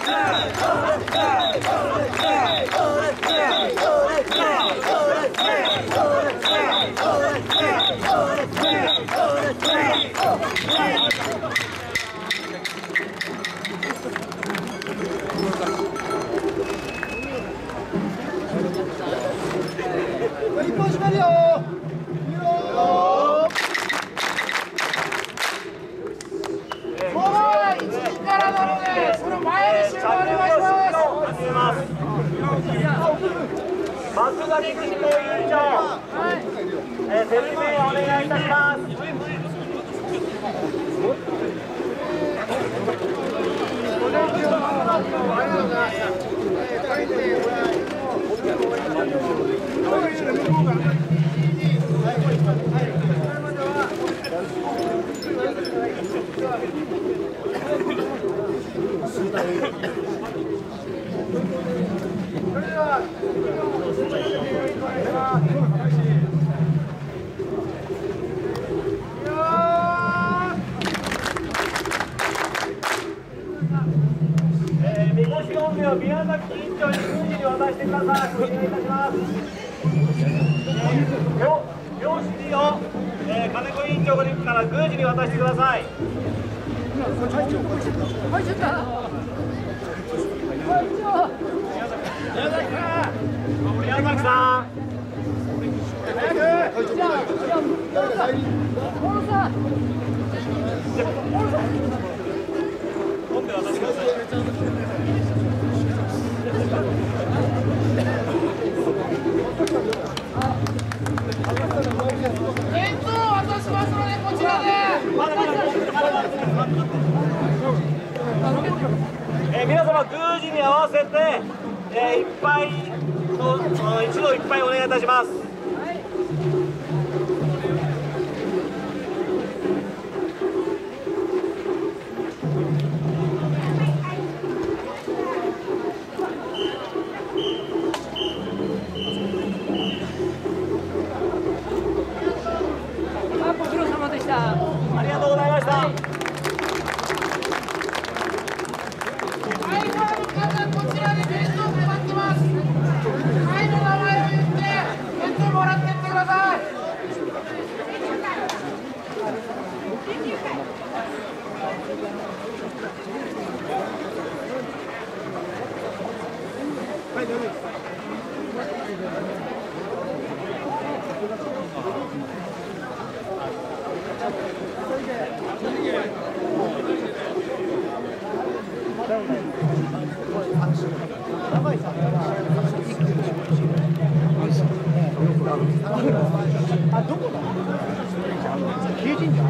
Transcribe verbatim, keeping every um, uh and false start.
一本締めるよ。 からなので、その前に集合お願いします。 松田陸士行委員長、はい、えー、説明お願いいたします。みこし音頭を宮崎委員長に順次に渡してください。お願いいたします。両指を、えー、金子委員長から宮司に渡してください。宮崎さん。音頭渡してください。 演奏を渡しますので、こちらで。 えー、皆様、宮司に合わせて、えー、一杯の一度一杯お願いいたします。ありがとうございました。はい、ファンの方、こちらで弁当を配ってます。会の名前を言って弁当もらってってください。はい、どうぞ。あ、どこだ？